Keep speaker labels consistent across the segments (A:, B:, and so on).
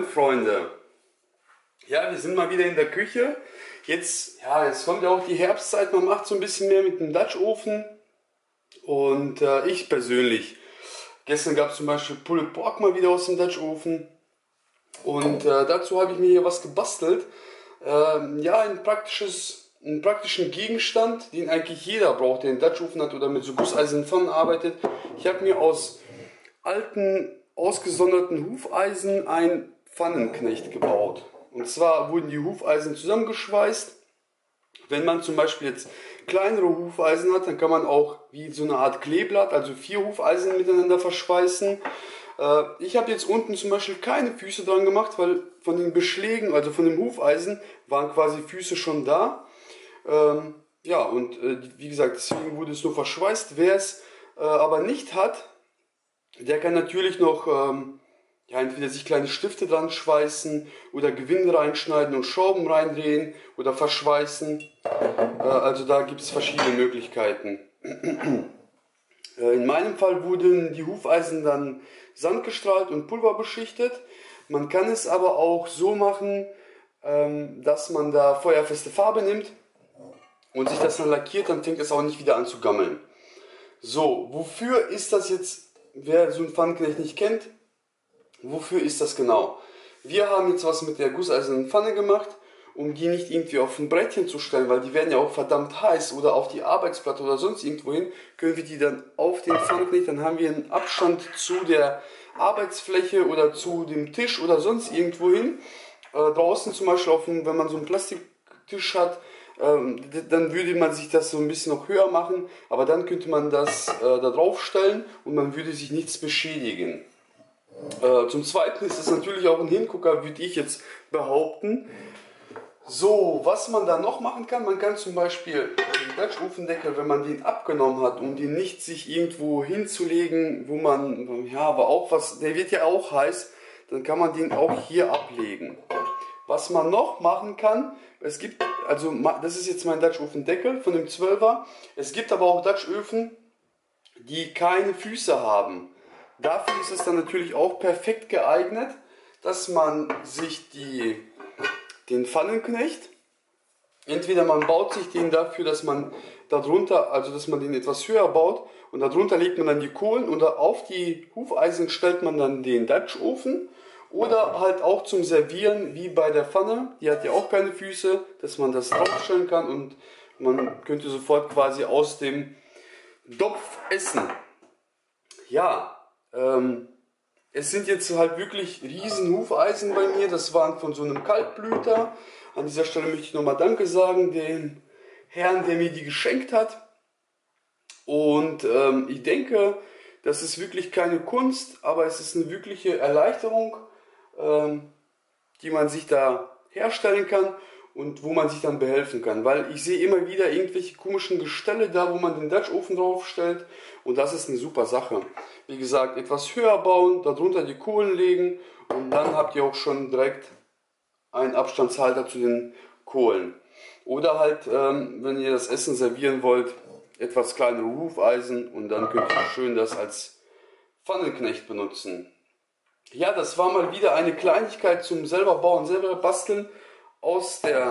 A: Freunde! Ja, wir sind mal wieder in der Küche. Jetzt kommt ja auch die Herbstzeit, man macht so ein bisschen mehr mit dem Dutch Oven. Und ich persönlich, gestern gab es zum Beispiel Pulled Pork mal wieder aus dem Dutch Oven. Und dazu habe ich mir hier was gebastelt. Einen praktischen Gegenstand, den eigentlich jeder braucht, der einen Dutch Oven hat oder mit so gusseisernen Pfannen arbeitet. Ich habe mir aus alten, ausgesonderten Hufeisen ein Pfannenknecht gebaut. Und zwar wurden die Hufeisen zusammengeschweißt. Wenn man zum Beispiel jetzt kleinere Hufeisen hat, dann kann man auch wie so eine Art Kleeblatt, also 4 Hufeisen miteinander verschweißen. Ich habe jetzt unten zum Beispiel keine Füße dran gemacht, weil von den Beschlägen, also von dem Hufeisen, waren quasi Füße schon da. Wie gesagt, deswegen wurde es nur verschweißt. Wer es aber nicht hat, der kann natürlich noch entweder sich kleine Stifte dran schweißen oder Gewinde reinschneiden und Schrauben reindrehen oder verschweißen. Also da gibt es verschiedene Möglichkeiten. In meinem Fall wurden die Hufeisen dann sandgestrahlt und pulverbeschichtet. Man kann es aber auch so machen, dass man da feuerfeste Farbe nimmt und sich das dann lackiert, dann fängt es auch nicht wieder an zu gammeln. So, wofür ist das jetzt, wer so einen Pfannenknecht nicht kennt, wofür ist das genau? Wir haben jetzt was mit der gusseisernen Pfanne gemacht, um die nicht irgendwie auf ein Brettchen zu stellen, weil die werden ja auch verdammt heiß, oder auf die Arbeitsplatte oder sonst irgendwo hin, können wir die dann auf den Pfannenknecht, dann haben wir einen Abstand zu der Arbeitsfläche oder zu dem Tisch oder sonst irgendwo hin. Draußen zum Beispiel, wenn man so einen Plastiktisch hat, dann würde man sich das so ein bisschen noch höher machen, aber dann könnte man das da drauf stellen und man würde sich nichts beschädigen. Zum Zweiten ist es natürlich auch ein Hingucker, würde ich jetzt behaupten. So, was man da noch machen kann, man kann zum Beispiel den Dutch Ofendeckel, wenn man den abgenommen hat, um den nicht sich irgendwo hinzulegen, wo man, der wird ja auch heiß, dann kann man den auch hier ablegen. Was man noch machen kann, das ist jetzt mein Dutch Ofendeckel von dem 12er, es gibt aber auch Dutch Öfen, die keine Füße haben. Dafür ist es dann natürlich auch perfekt geeignet, dass man sich den Pfannenknecht, entweder man baut sich den dafür, dass man den etwas höher baut und darunter legt man dann die Kohlen und auf die Hufeisen stellt man dann den Dutch Ofen, oder halt auch zum Servieren wie bei der Pfanne, die hat ja auch keine Füße, dass man das draufstellen kann und man könnte sofort quasi aus dem Topf essen. Ja, es sind jetzt halt wirklich riesen Hufeisen bei mir, das waren von so einem Kaltblüter. An dieser Stelle möchte ich nochmal Danke sagen, den Herrn, der mir die geschenkt hat. Und ich denke, das ist wirklich keine Kunst, aber es ist eine wirkliche Erleichterung, die man sich da herstellen kann und wo man sich dann behelfen kann. Weil ich sehe immer wieder irgendwelche komischen Gestelle da, wo man den Dutch Ofen draufstellt, und das ist eine super Sache. Wie gesagt, etwas höher bauen, darunter die Kohlen legen und dann habt ihr auch schon direkt einen Abstandshalter zu den Kohlen. Oder halt, wenn ihr das Essen servieren wollt, etwas kleinere Hufeisen und dann könnt ihr schön das als Pfannenknecht benutzen. Ja, das war mal wieder eine Kleinigkeit zum selber bauen, selber basteln aus der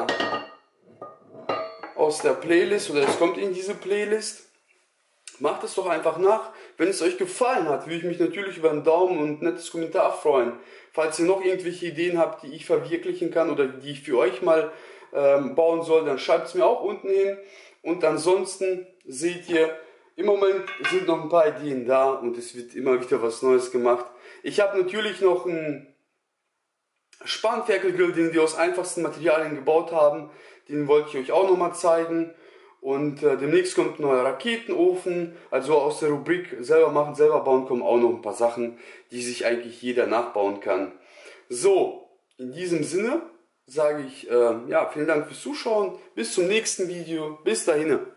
A: Playlist, oder es kommt in diese Playlist. Macht es doch einfach nach. Wenn es euch gefallen hat, würde ich mich natürlich über einen Daumen und ein nettes Kommentar freuen. Falls ihr noch irgendwelche Ideen habt, die ich verwirklichen kann oder die ich für euch mal bauen soll, dann schreibt es mir auch unten hin. Und ansonsten seht ihr, im Moment sind noch ein paar Ideen da und es wird immer wieder was Neues gemacht. Ich habe natürlich noch einen Spanferkelgrill, den wir aus einfachsten Materialien gebaut haben. Den wollte ich euch auch noch mal zeigen. Und demnächst kommt ein neuer Raketenofen. Also aus der Rubrik selber machen, selber bauen kommen auch noch ein paar Sachen, die sich eigentlich jeder nachbauen kann. So, in diesem Sinne sage ich vielen Dank fürs Zuschauen. Bis zum nächsten Video. Bis dahin.